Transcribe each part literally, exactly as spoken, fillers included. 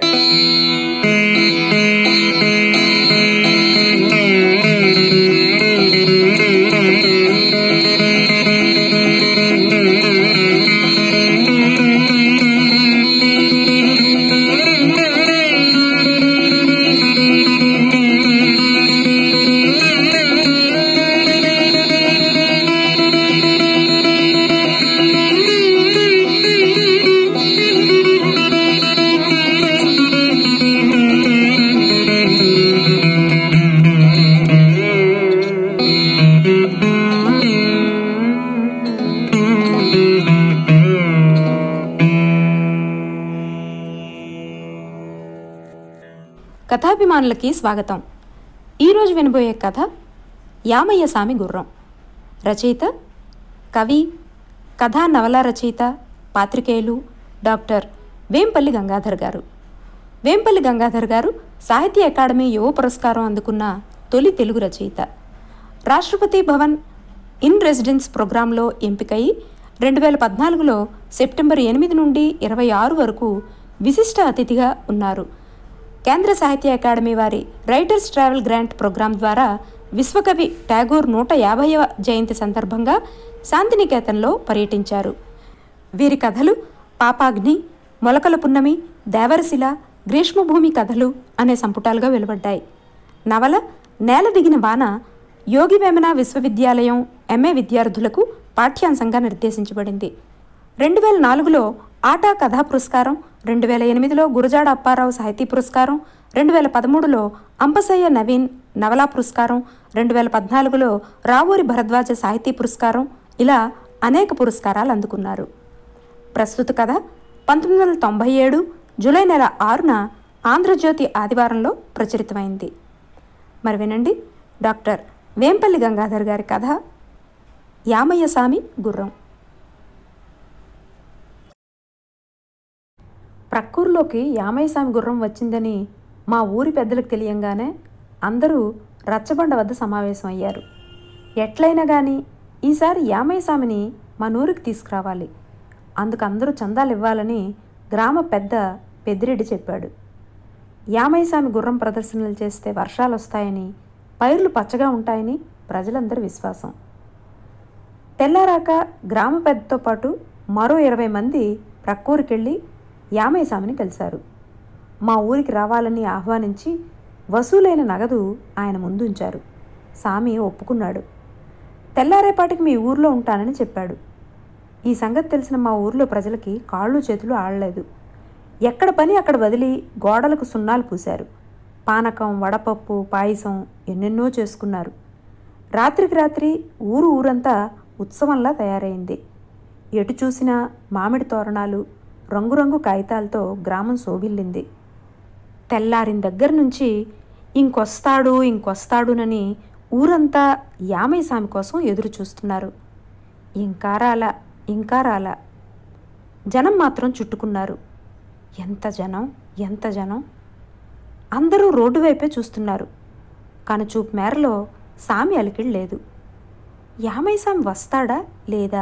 కథాభిమానులకి స్వాగతం. ఈరోజు వినబోయే కథ యామయ్య సామి గుర్రం. రచయిత కవి, కథా నవల రచయిత, పాత్రికేయులు డాక్టర్ వేంపల్లి గంగాధర్ గారు. వేంపల్లి గంగాధర్ గారు సాహిత్య అకాడమీ యువ పురస్కారం అందుకున్న తొలి తెలుగు రచయిత. రాష్ట్రపతి భవన్ ఇన్ రెసిడెన్స్ ప్రోగ్రాంలో ఎంపికై రెండు వేల పద్నాలుగులో సెప్టెంబర్ ఎనిమిది నుండి ఇరవై ఆరు వరకు విశిష్ట అతిథిగా ఉన్నారు. కేంద్ర సాహిత్య అకాడమీ వారి రైటర్స్ ట్రావెల్ గ్రాంట్ ప్రోగ్రాం ద్వారా విశ్వకవి ఠాగూర్ నూట యాభైవ జయంతి సందర్భంగా శాంతినికేతన్లో పర్యటించారు. వీరి కథలు పాపాగ్ని, మొలకల పున్నమి, దేవరశిల, గ్రీష్మభూమి కథలు అనే సంపుటాలుగా వెలువడ్డాయి. నవల నేల దిగిన వాన యోగి వేమన విశ్వవిద్యాలయం ఎంఏ విద్యార్థులకు పాఠ్యాంశంగా నిర్దేశించబడింది. రెండు వేల నాలుగులో ఆటా కథా పురస్కారం, రెండు వేల ఎనిమిదిలో గురజాడ అప్పారావు సాహితీ పురస్కారం, రెండు వేల పదమూడులో అంపశయ్య నవీన్ నవలా పురస్కారం, రెండు వేల పద్నాలుగులో రావూరి భరద్వాజ సాహితీ పురస్కారం, ఇలా అనేక పురస్కారాలు అందుకున్నారు. ప్రస్తుత కథ పంతొమ్మిది వందల తొంభై ఏడు జూలై నెల ఆరున ఆంధ్రజ్యోతి ఆదివారంలో ప్రచురితమైంది. మరి వినండి డాక్టర్ వేంపల్లి గంగాధర్ గారి కథ యామయ్య సామి గుర్రం. ప్రక్కూరులోకి యామయ్య సామి గుర్రం వచ్చిందని మా ఊరి పెద్దలకు తెలియంగానే అందరూ రచ్చబండ వద్ద సమావేశం అయ్యారు. ఎట్లయినా కానీ ఈసారి యామయ్య సామిని మా నూరికి తీసుకురావాలి, అందుకు అందరూ చందాలు ఇవ్వాలని గ్రామ పెద్ద పెద్దిరెడ్డి చెప్పాడు. యామయ్య సామి గుర్రం ప్రదర్శనలు చేస్తే వర్షాలు వస్తాయని, పైర్లు పచ్చగా ఉంటాయని ప్రజలందరి విశ్వాసం. తెల్లారాక గ్రామ పెద్దతో పాటు మరో ఇరవై మంది ప్రక్కూరికెళ్ళి యామయ్య సామిని కలిశారు. మా ఊరికి రావాలని ఆహ్వానించి వసూలైన నగదు ఆయన ముందుంచారు. సామి ఒప్పుకున్నాడు. తెల్లారేపాటికి మీ ఊర్లో ఉంటానని చెప్పాడు. ఈ సంగతి తెలిసిన మా ఊర్లో ప్రజలకి కాళ్ళు చేతులు ఆడలేదు. ఎక్కడ పని అక్కడ వదిలి గోడలకు సున్నాలు పూశారు. పానకం, వడపప్పు, పాయసం ఎన్నెన్నో చేసుకున్నారు. రాత్రికి రాత్రి ఊరు ఊరంతా ఉత్సవంలా తయారైంది. ఎటు చూసినా మామిడి తోరణాలు, రంగురంగు కాగితాలతో గ్రామం శోభిల్లింది. తెల్లారిన దగ్గర నుంచి ఇంకొస్తాడు ఇంకొస్తాడునని ఊరంతా యామయ్య సామి కోసం ఎదురు చూస్తున్నారు. ఇంకా రాలా ఇంకా రాలా. జనం మాత్రం చుట్టుకున్నారు. ఎంత జనం ఎంత జనం! అందరూ రోడ్డు వైపే చూస్తున్నారు. కనుచూపు మేరలో సామి అలికిడి లేదు. యామయ్య సామి వస్తాడా లేదా?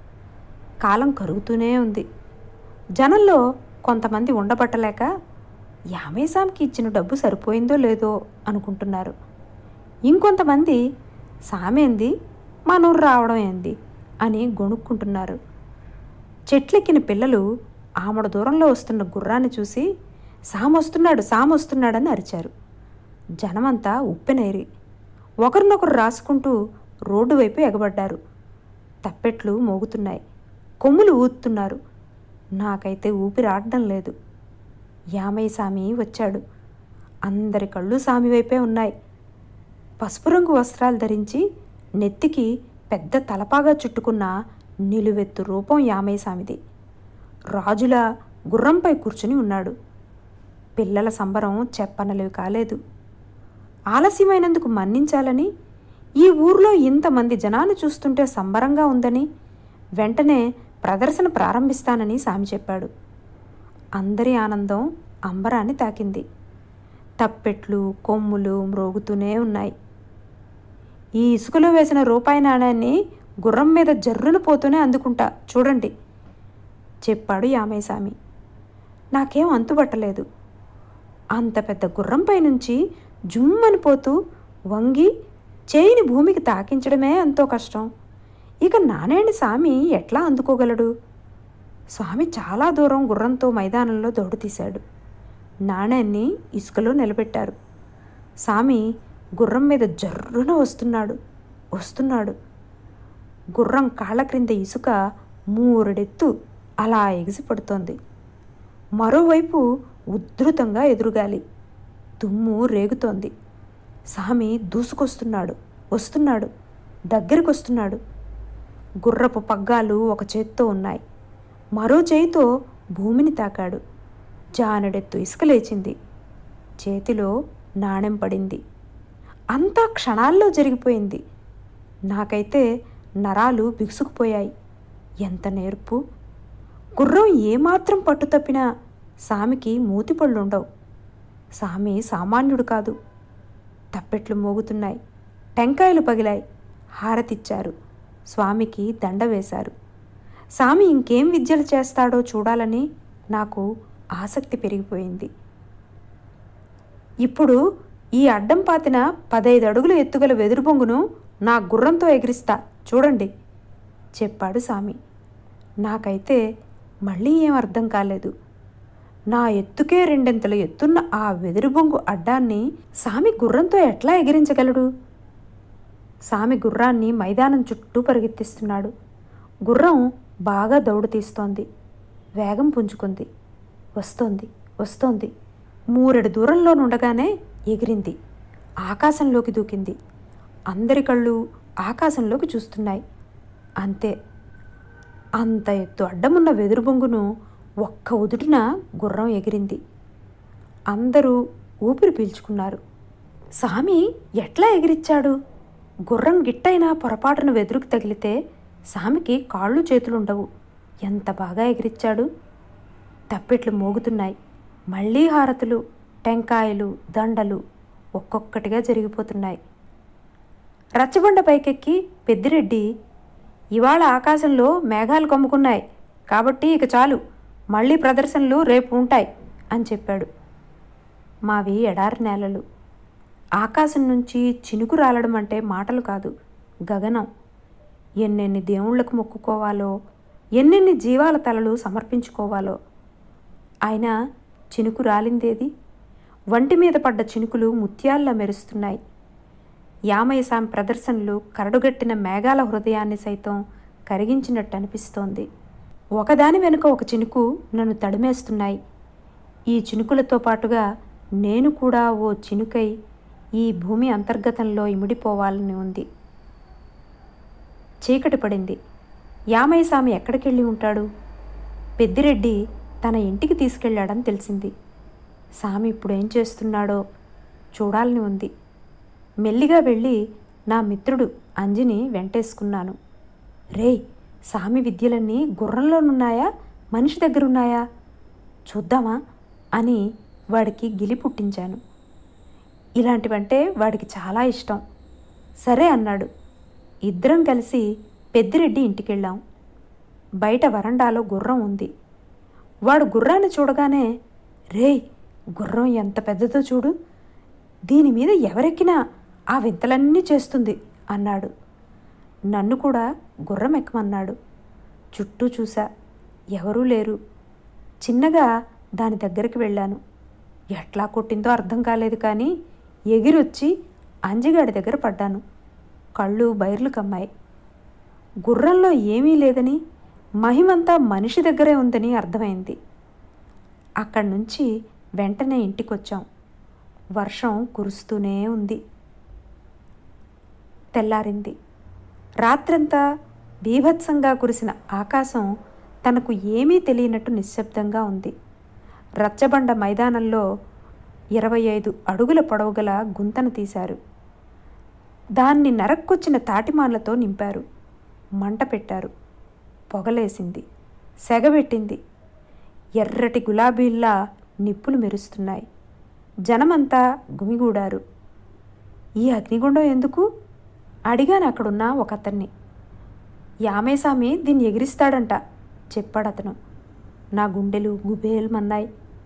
కాలం కరుగుతూనే ఉంది. జనంలో కొంతమంది ఉండబట్టలేక యామయ్య సామికి ఇచ్చిన డబ్బు సరిపోయిందో లేదో అనుకుంటున్నారు. ఇంకొంతమంది సామేంది మనూరు రావడం ఏంది అని గొణుక్కుంటున్నారు. చెట్లెక్కిన పిల్లలు ఆమడ దూరంలో వస్తున్న గుర్రాన్ని చూసి సామొస్తున్నాడు సామొస్తున్నాడని అరిచారు. జనమంతా ఉప్పెనైరి ఒకరినొకరు రాసుకుంటూ రోడ్డు వైపు ఎగబడ్డారు. తప్పెట్లు మోగుతున్నాయి, కొమ్ములు ఊతున్నారు. నాకైతే ఊపిరి ఆడడం లేదు. యామయ్య సామి వచ్చాడు. అందరి కళ్ళు సామి వైపే ఉన్నాయి. పసుపు రంగు వస్త్రాలు ధరించి నెత్తికి పెద్ద తలపాగా చుట్టుకున్న నిలువెత్తు రూపం యామయ్య సామిది. రాజుల గుర్రంపై కూర్చుని ఉన్నాడు. పిల్లల సంబరం చెప్పనలేవి కాలేదు. ఆలస్యమైనందుకు మన్నించాలని, ఈ ఊర్లో ఇంతమంది జనాలు చూస్తుంటే సంబరంగా ఉందని, వెంటనే ప్రదర్శన ప్రారంభిస్తానని సామి చెప్పాడు. అందరి ఆనందం అంబరాన్ని తాకింది. తప్పెట్లు, కొమ్ములు మ్రోగుతూనే ఉన్నాయి. ఈ ఇసుకలో వేసిన రూపాయి నాణ్యాన్ని గుర్రం మీద జర్రున పోతూనే అందుకుంటా చూడండి చెప్పాడు యామయ్య సామి. నాకేం అంతుబట్టలేదు. అంత పెద్ద గుర్రంపై నుంచి జుమ్మని పోతూ వంగి చేయిని భూమికి తాకించడమే ఎంతో కష్టం. ఇక నానేని స్వామి ఎట్లా అందుకోగలడు? స్వామి చాలా దూరం గుర్రంతో మైదానంలో దౌడు తీశాడు. నాణ్యాన్ని ఇసుకలో నిలబెట్టారు. స్వామి గుర్రం మీద జర్రున వస్తున్నాడు వస్తున్నాడు గుర్రం కాళ్ళ క్రింద ఇసుక మూరెడెత్తు అలా ఎగిసిపడుతోంది. మరోవైపు ఉధృతంగా ఎదురుగాలి, దుమ్ము రేగుతోంది. స్వామి దూసుకొస్తున్నాడు వస్తున్నాడు దగ్గరికి వస్తున్నాడు. గుర్రపు పగ్గాలు ఒక చేత్తో ఉన్నాయి, మరో చేయితో భూమిని తాకాడు. జానెడెత్తు ఇసుక లేచింది, చేతిలో నాణెం పడింది. అంతా క్షణాల్లో జరిగిపోయింది. నాకైతే నరాలు బిగుసుకుపోయాయి. ఎంత నేర్పు! గుర్రం ఏమాత్రం పట్టు తప్పినా స్వామికి మూతిపళ్ళుండవు. స్వామి సామాన్యుడు కాదు. తప్పెట్లు మోగుతున్నాయి, టెంకాయలు పగిలాయి. హారతిచ్చారు, స్వామికి దండ వేశారు. స్వామి ఇంకేం విద్యలు చేస్తాడో చూడాలని నాకు ఆసక్తి పెరిగిపోయింది. ఇప్పుడు ఈ అడ్డం పాతిన పదైదు అడుగుల ఎత్తుగల వెదురు బొంగును నా గుర్రంతో ఎగిరిస్తా చూడండి చెప్పాడు స్వామి. నాకైతే మళ్ళీ ఏం అర్థం కాలేదు. నా ఎత్తుకే రెండెంతల ఎత్తున్న ఆ వెదురు బొంగు అడ్డాన్ని స్వామి గుర్రంతో ఎట్లా ఎగిరించగలడు? స్వామి గుర్రాన్ని మైదానం చుట్టూ పరిగెత్తిస్తున్నాడు. గుర్రం బాగా దౌడు తీస్తోంది, వేగం పుంజుకుంది. వస్తోంది వస్తోంది మూరెడు దూరంలో నుండగానే ఎగిరింది, ఆకాశంలోకి దూకింది. అందరి కళ్ళు ఆకాశంలోకి చూస్తున్నాయి. అంతే, అంత ఎత్తు అడ్డమున్న వెదురు బొంగును ఒక్క ఉదుటిన గుర్రం ఎగిరింది. అందరూ ఊపిరి పీల్చుకున్నారు. స్వామి ఎట్లా ఎగిరిచ్చాడు? గుర్రం గిట్టైనా పొరపాటున వెదురుకు తగిలితే స్వామికి కాళ్ళు చేతులుండవు. ఎంత బాగా ఎగిరిచ్చాడు! తప్పెట్లు మోగుతున్నాయి. మళ్ళీ హారతులు, టెంకాయలు, దండలు ఒక్కొక్కటిగా జరిగిపోతున్నాయి. రచ్చబండ పైకెక్కి పెద్దిరెడ్డి, ఇవాళ ఆకాశంలో మేఘాలు కమ్ముకున్నాయి కాబట్టి ఇక చాలు, మళ్ళీ ప్రదర్శనలు రేపు ఉంటాయి అని చెప్పాడు. మావి ఎడారి నేలలు. ఆకాశం నుంచి చినుకు రాలడం అంటే మాటలు కాదు, గగనం. ఎన్నెన్ని దేవుళ్లకు మొక్కుకోవాలో, ఎన్నెన్ని జీవాల తలలు సమర్పించుకోవాలో. అయినా చినుకు రాలిందేది? వంటి మీద పడ్డ చినుకులు ముత్యాల్లా మెరుస్తున్నాయి. యామయసాం ప్రదర్శనలు కరడుగట్టిన మేఘాల హృదయాన్ని సైతం కరిగించినట్టు అనిపిస్తోంది. ఒకదాని వెనుక ఒక చినుకు నన్ను తడిమేస్తున్నాయి. ఈ చినుకులతో పాటుగా నేను కూడా ఓ చినుకై ఈ భూమి అంతర్గతంలో ఇమిడిపోవాలని ఉంది. చీకటి పడింది. యామయస్వామి ఎక్కడికెళ్ళి ఉంటాడు? పెద్దిరెడ్డి తన ఇంటికి తీసుకెళ్లాడని తెలిసింది. స్వామి ఇప్పుడు ఏం చేస్తున్నాడో చూడాలని ఉంది. మెల్లిగా వెళ్ళి నా మిత్రుడు అంజిని వెంటేసుకున్నాను. రేయ్, స్వామి విద్యలన్నీ గుర్రంలోనున్నాయా, మనిషి దగ్గరున్నాయా చూద్దామా అని వాడికి గిలి పుట్టించాను. ఇలాంటివంటే వాడికి చాలా ఇష్టం. సరే అన్నాడు. ఇద్దరం కలిసి పెద్దిరెడ్డి ఇంటికెళ్ళాం. బయట వరండాలో గుర్రం ఉంది. వాడు గుర్రాన్ని చూడగానే, రేయ్, గుర్రం ఎంత పెద్దదో చూడు, దీని మీద ఎవరెక్కినా ఆ వింతలన్నీ చేస్తుంది అన్నాడు. నన్ను కూడా గుర్రం ఎక్కమన్నాడు. చుట్టూ చూసా, ఎవరూ లేరు. చిన్నగా దాని దగ్గరికి వెళ్ళాను. ఎట్లా కొట్టిందో అర్థం కాలేదు, కానీ ఎగిరొచ్చి అంజిగాడి దగ్గర పడ్డాను. కళ్ళు బైర్లు కమ్మాయి. గుర్రంలో ఏమీ లేదని, మహిమంతా మనిషి దగ్గరే ఉందని అర్థమైంది. అక్కడి నుంచి వెంటనే ఇంటికొచ్చాం. వర్షం కురుస్తూనే ఉంది. తెల్లారింది. రాత్రంతా బీభత్సంగా కురిసిన ఆకాశం తనకు ఏమీ తెలియనట్టు నిశ్శబ్దంగా ఉంది. రచ్చబండ మైదానంలో ఇరవై ఐదు అడుగుల పొడవుగల గుంతను తీశారు. దాన్ని నరక్కొచ్చిన తాటిమాన్లతో నింపారు. మంట పెట్టారు. పొగలేసింది, సెగబెట్టింది. ఎర్రటి గులాబీల్లా నిప్పులు మెరుస్తున్నాయి. జనమంతా గుమిగూడారు. ఈ అగ్నిగుండం ఎందుకు అడిగాను అక్కడున్న ఒక అతన్ని. యామేస్వామి దీన్ని ఎగిరిస్తాడంట చెప్పాడతను. నా గుండెలు గుబేల్మన్నాయి.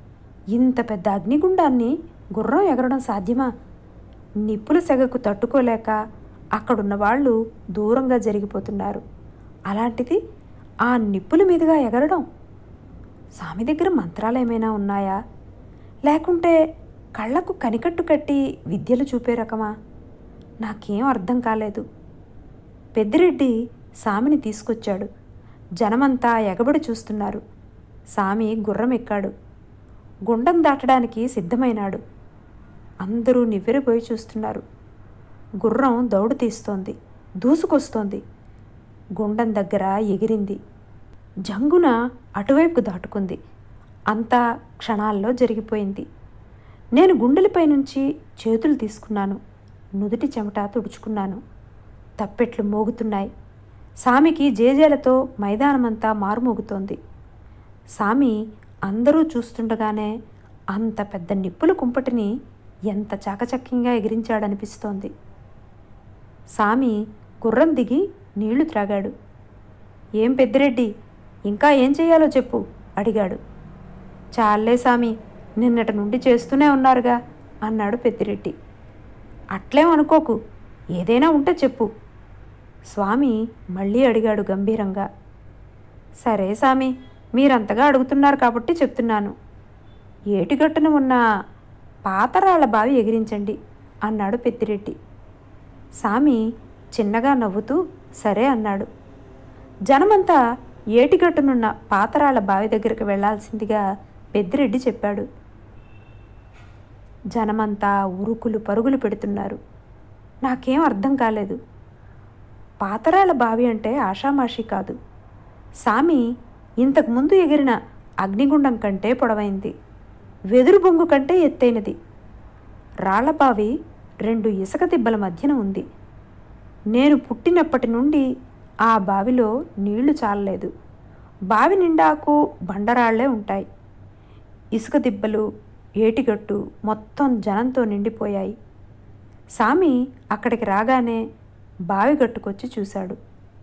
ఇంత పెద్ద అగ్నిగుండాన్ని గుర్రం ఎగరడం సాధ్యమా? నిప్పుల సెగకు తట్టుకోలేక అక్కడున్న వాళ్ళు దూరంగా జరిగిపోతున్నారు. అలాంటిది ఆ నిప్పుల మీదుగా ఎగరడం! స్వామి దగ్గర మంత్రాలు ఏమైనా ఉన్నాయా? లేకుంటే కళ్ళకు కనికట్టు కట్టి విద్యలు చూపే రకమా? నాకేం అర్థం కాలేదు. పెద్దిరెడ్డి స్వామిని తీసుకొచ్చాడు. జనమంతా ఎగబడి చూస్తున్నారు. స్వామి గుర్రం ఎక్కాడు. గుండం దాటడానికి సిద్ధమైనాడు. అందరూ నివ్వెరపోయి చూస్తున్నారు. గుర్రం దౌడు తీస్తోంది, దూసుకొస్తోంది. గుండం దగ్గర ఎగిరింది. జంగున అటువైపుకు దాటుకుంది. అంతా క్షణాల్లో జరిగిపోయింది. నేను గుండెలపై నుంచి చేతులు తీసుకున్నాను. నుదుటి చెమట తుడుచుకున్నాను. తప్పెట్లు మోగుతున్నాయి. స్వామికి జేజేలతో మైదానమంతా మారుమోగుతోంది. స్వామి అందరూ చూస్తుండగానే అంత పెద్ద నిప్పుల కుంపటిని ఎంత చాకచక్యంగా ఎగిరించాడనిపిస్తోంది. స్వామి గుర్రం దిగి నీళ్లు త్రాగాడు. ఏం పెద్దిరెడ్డి, ఇంకా ఏం చెయ్యాలో చెప్పు అడిగాడు. చాలే స్వామి, నిన్నటి నుండి చేస్తూనే ఉన్నారుగా అన్నాడు పెద్దిరెడ్డి. అట్లేం అనుకోకు, ఏదైనా ఉంటే చెప్పు స్వామి మళ్ళీ అడిగాడు గంభీరంగా. సరే స్వామి, మీరంతగా అడుగుతున్నారు కాబట్టి చెప్తున్నాను. ఏటిగట్టున ఉన్న పాతరాళ్ల బావి ఎగిరించండి అన్నాడు పెద్దిరెడ్డి. స్వామి చిన్నగా నవ్వుతూ సరే అన్నాడు. జనమంతా ఏటిగట్టునున్న పాతరాళ్ల బావి దగ్గరికి వెళ్లాల్సిందిగా పెద్దిరెడ్డి చెప్పాడు. జనమంతా ఉరుకులు పరుగులు పెడుతున్నారు. నాకేం అర్థం కాలేదు. పాతరాళ్ల బావి అంటే ఆషామాషి కాదు. స్వామి ఇంతకుముందు ఎగిరిన అగ్నిగుండం కంటే పొడవైంది, వెదురు బొంగు కంటే ఎత్తైనది. రాళ్లబావి రెండు ఇసుక దిబ్బల మధ్యన ఉంది. నేను పుట్టినప్పటి నుండి ఆ బావిలో నీళ్లు చాలలేదు. బావి నిండాకు బండరాళ్లే ఉంటాయి. ఇసుక దిబ్బలు, ఏటిగట్టు మొత్తం జనంతో నిండిపోయాయి. స్వామి అక్కడికి రాగానే బావి గట్టుకొచ్చి చూశాడు.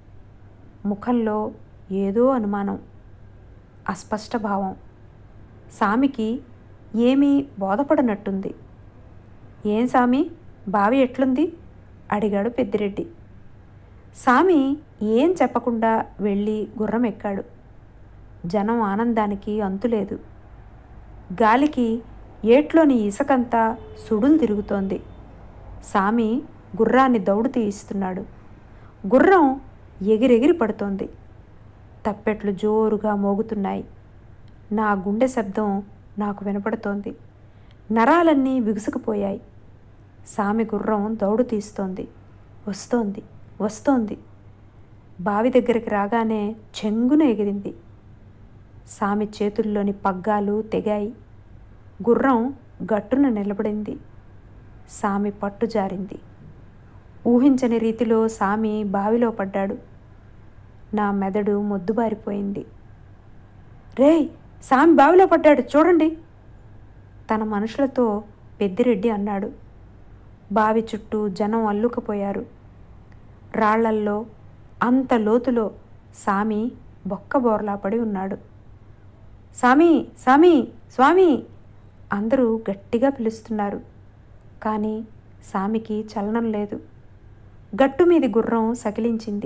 ముఖంలో ఏదో అనుమానం, అస్పష్ట భావం. స్వామికి ఏమీ బోధపడనట్టుంది. ఏం స్వామి, బావి ఎట్లుంది అడిగాడు పెద్దిరెడ్డి. స్వామి ఏం చెప్పకుండా వెళ్ళి గుర్రం ఎక్కాడు. జనం ఆనందానికి అంతులేదు. గాలికి ఏట్లోని ఇసుకంతా సుడులు తిరుగుతోంది. స్వామి గుర్రాన్ని దౌడు తీయిస్తున్నాడు. గుర్రం ఎగిరెగిరి పడుతోంది. తప్పెట్లు జోరుగా మోగుతున్నాయి. నా గుండె శబ్దం నాకు వినపడుతోంది. నరాలన్నీ బిగుసుకుపోయాయి. స్వామి గుర్రం దౌడు తీస్తోంది. వస్తోంది వస్తోంది బావి దగ్గరికి రాగానే చెంగున ఎగిరింది. స్వామి చేతుల్లోని పగ్గాలు తెగాయి. గుర్రం గట్టున నిలబడింది. స్వామి పట్టు జారింది. ఊహించని రీతిలో స్వామి బావిలో పడ్డాడు. నా మెదడు మొద్దుబారిపోయింది. రేయ్, స్వామి బావిలో పడ్డాడు చూడండి తన మనుషులతో పెద్దిరెడ్డి అన్నాడు. బావి చుట్టూ జనం అల్లుకపోయారు. రాళ్లల్లో అంత లోతులో స్వామి బొక్కబోర్లా పడి ఉన్నాడు. స్వామి స్వామి స్వామి అందరూ గట్టిగా పిలుస్తున్నారు. కానీ స్వామికి చలనం లేదు. గట్టు మీది గుర్రం సకిలించింది.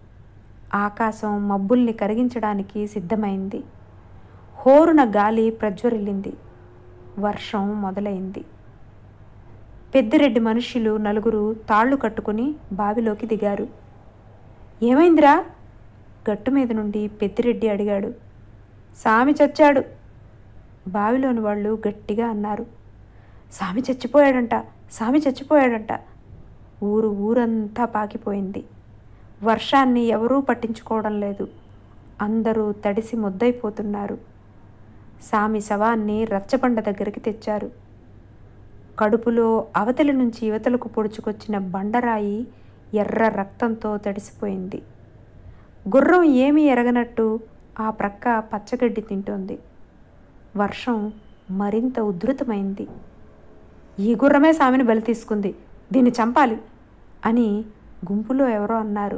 ఆకాశం మబ్బుల్ని కరిగించడానికి సిద్ధమైంది. హోరున గాలి ప్రజ్వరిల్లింది. వర్షం మొదలైంది. పెద్దిరెడ్డి మనుష్యులు నలుగురు తాళ్లు కట్టుకుని బావిలోకి దిగారు. ఏమైందిరా గట్టు మీద నుండి పెద్దిరెడ్డి అడిగాడు. స్వామి చచ్చాడు బావిలోని వాళ్ళు గట్టిగా అన్నారు. స్వామి చచ్చిపోయాడంట స్వామి చచ్చిపోయాడంట ఊరు ఊరంతా పాకిపోయింది. వర్షాన్ని ఎవరూ పట్టించుకోవడం లేదు. అందరూ తడిసి ముద్దైపోతున్నారు. స్వామి శవాన్ని రచ్చబండ దగ్గరికి తెచ్చారు. కడుపులో అవతలి నుంచి యువతలకు పొడుచుకొచ్చిన బండరాయి ఎర్ర రక్తంతో తడిసిపోయింది. గుర్రం ఏమీ ఎరగనట్టు ఆ ప్రక్క పచ్చగడ్డి తింటోంది. వర్షం మరింత ఉధృతమైంది. ఈ గుర్రమే స్వామిని బలి తీసుకుంది, దీన్ని చంపాలి అని గుంపులో ఎవరో అన్నారు.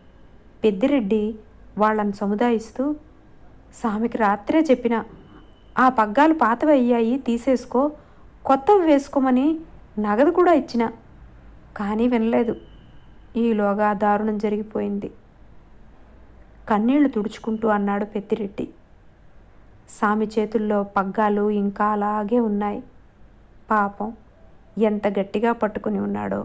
పెద్దిరెడ్డి వాళ్ళని సముదాయిస్తూ, స్వామికి రాత్రే చెప్పిన ఆ పగ్గాలు పాతవి అయ్యాయి, తీసేసుకో, కొత్తవి వేసుకోమని నగదు కూడా ఇచ్చిన, కానీ వినలేదు. ఈలోగా దారుణం జరిగిపోయింది. కన్నీళ్లు తుడుచుకుంటూ అన్నాడు పెద్దిరెడ్డి. సామి చేతుల్లో పగ్గాలు ఇంకా అలాగే ఉన్నాయి. పాపం ఎంత గట్టిగా పట్టుకుని ఉన్నాడో.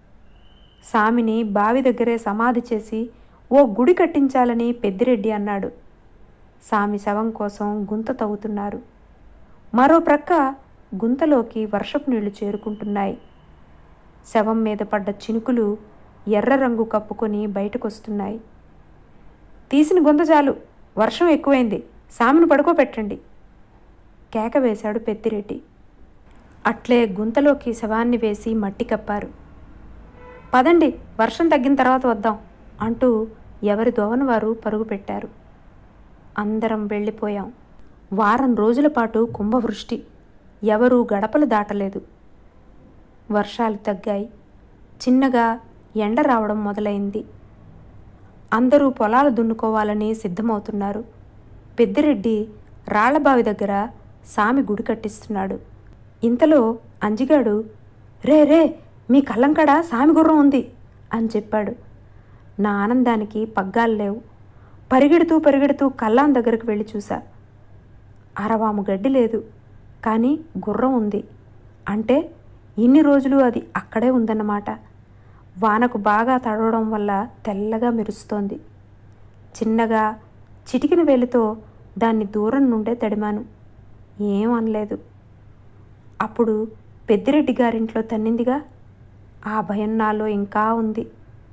సామిని బావి దగ్గరే సమాధి చేసి ఓ గుడి కట్టించాలని పెద్దిరెడ్డి అన్నాడు. సామి శవం కోసం గుంత తవ్వుతున్నారు. మరో ప్రక్క గుంతలోకి వర్షపు నీళ్లు చేరుకుంటున్నాయి. శవం మీద పడ్డ చినుకులు ఎర్ర రంగు కప్పుకొని బయటకొస్తున్నాయి. తీసిన గుంత చాలు, వర్షం ఎక్కువైంది, సామిని పడుకోబెట్టండి కేక వేశాడు పెద్దిరెడ్డి. అట్లే గుంతలోకి శవాన్ని వేసి మట్టి కప్పారు. పదండి, వర్షం తగ్గిన తర్వాత వద్దాం అంటూ ఎవరి దోవన వారు పరుగు పెట్టారు. అందరం వెళ్ళిపోయాం. వారం రోజుల పాటు కుంభవృష్టి. ఎవరూ గడపలు దాటలేదు. వర్షాలు తగ్గాయి. చిన్నగా ఎండ రావడం మొదలైంది. అందరూ పొలాలు దున్నుకోవాలని సిద్ధమవుతున్నారు. పెద్దిరెడ్డి రాళ్లబావి దగ్గర సామి గుడి కట్టిస్తున్నాడు. ఇంతలో అంజిగాడు, రే రే మీ కళ్ళంకాడ సామి గుర్రం ఉంది అని చెప్పాడు. నా ఆనందానికి పగ్గాలు లేవు. పరిగెడుతూ పరిగెడుతూ కల్లాం దగ్గరకు వెళ్ళి చూసా. అరవాము గడ్డి లేదు, కానీ గుర్రం ఉంది. అంటే ఇన్ని రోజులు అది అక్కడే ఉందన్నమాట. వానకు బాగా తడవడం వల్ల తెల్లగా మెరుస్తోంది. చిన్నగా చిటికిన వేలితో దాన్ని దూరం నుండే తడిమాను. ఏం అనలేదు. అప్పుడు పెద్దిరెడ్డి గారింట్లో తన్నిందిగా, ఆ భయం నాలో ఇంకా ఉంది.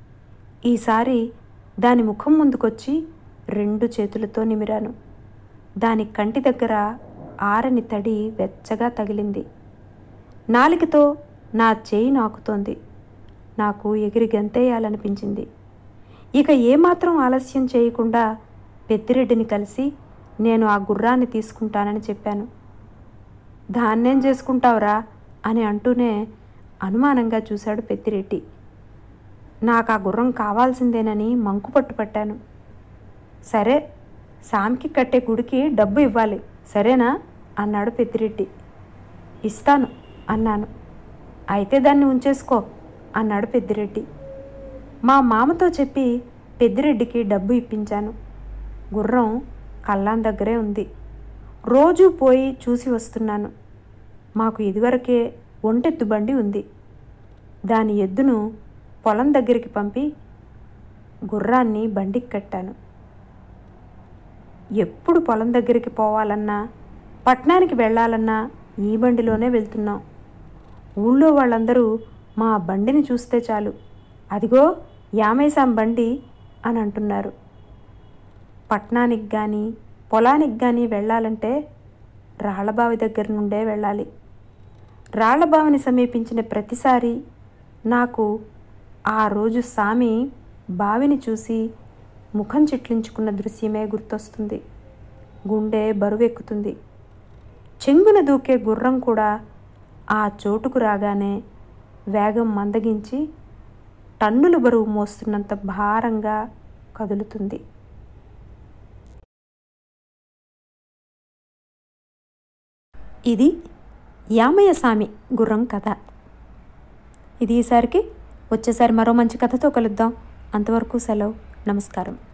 ఈసారి దాని ముఖం ముందుకొచ్చి రెండు చేతులతో నిమిరాను. దాని కంటి దగ్గర ఆరని తడి వెచ్చగా తగిలింది. నాలికతో నా చేయి నాకుతోంది. నాకు ఎగిరి గంతేయాలనిపించింది. ఇక ఏమాత్రం ఆలస్యం చేయకుండా పెద్దిరెడ్డిని కలిసి నేను ఆ గుర్రాన్ని తీసుకుంటానని చెప్పాను. దాన్నేం చేసుకుంటావురా అని అంటూనే అనుమానంగా చూశాడు పెద్దిరెడ్డి. నాకు ఆ గుర్రం కావాల్సిందేనని మంకు పట్టుపట్టాను. సరే, సామికి కట్టే గుడికి డబ్బు ఇవ్వాలి, సరేనా అన్నాడు పెద్దిరెడ్డి. ఇస్తాను అన్నాను. అయితే దాన్ని ఉంచేసుకో అన్నాడు పెద్దిరెడ్డి. మా మామతో చెప్పి పెద్దిరెడ్డికి డబ్బు ఇప్పించాను. గుర్రం కల్లాం దగ్గరే ఉంది. రోజూ పోయి చూసి వస్తున్నాను. మాకు ఇదివరకే ఒంటెత్తు బండి ఉంది. దాని ఎద్దును పొలం దగ్గరికి పంపి గుర్రాన్ని బండికి కట్టాను. ఎప్పుడు పొలం దగ్గరికి పోవాలన్నా, పట్టణానికి వెళ్ళాలన్నా ఈ బండిలోనే వెళ్తున్నాం. ఊళ్ళో వాళ్ళందరూ మా బండిని చూస్తే చాలు, అదిగో యామైసాం బండి అని అంటున్నారు. పట్టణానికి కానీ పొలానికి కానీ వెళ్ళాలంటే రాళ్లబావి దగ్గర నుండే వెళ్ళాలి. రాళ్లబావిని సమీపించిన ప్రతిసారి నాకు ఆ రోజు సామి బావిని చూసి ముఖం చిట్లించుకున్న దృశ్యమే గుర్తొస్తుంది. గుండె బరువెక్కుతుంది. చెంగున దూకే గుర్రం కూడా ఆ చోటుకు రాగానే వేగం మందగించి టన్నుల బరువు మోస్తున్నంత భారంగా కదులుతుంది. ఇది యామయ్య సామి గుర్రం కథ. ఇది ఈసారికి. వచ్చేసారి మరో మంచి కథతో కలుద్దాం. అంతవరకు సెలవు. నమస్కారం.